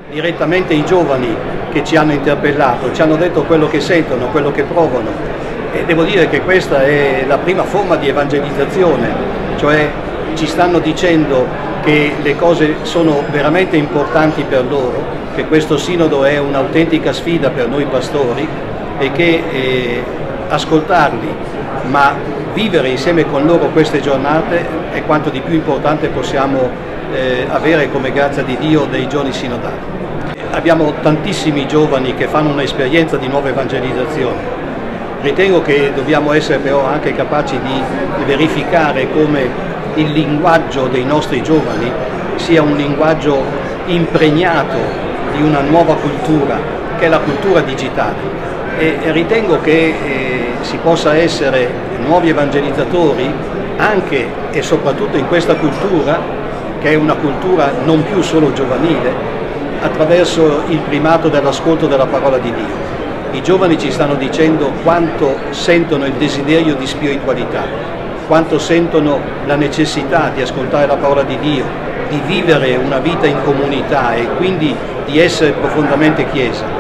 direttamente i giovani che ci hanno interpellato, ci hanno detto quello che sentono, quello che provano, e devo dire che questa è la prima forma di evangelizzazione, cioè ci stanno dicendo che le cose sono veramente importanti per loro, che questo sinodo è un'autentica sfida per noi pastori e che ascoltarli, ma vivere insieme con loro queste giornate è quanto di più importante possiamo avere come grazia di Dio dei giorni sinodali. Abbiamo tantissimi giovani che fanno un'esperienza di nuova evangelizzazione. Ritengo che dobbiamo essere però anche capaci di verificare come il linguaggio dei nostri giovani sia un linguaggio impregnato di una nuova cultura, che è la cultura digitale. E ritengo che si possa essere nuovi evangelizzatori anche e soprattutto in questa cultura, che è una cultura non più solo giovanile, attraverso il primato dell'ascolto della parola di Dio. I giovani ci stanno dicendo quanto sentono il desiderio di spiritualità, quanto sentono la necessità di ascoltare la parola di Dio, di vivere una vita in comunità e quindi di essere profondamente Chiesa.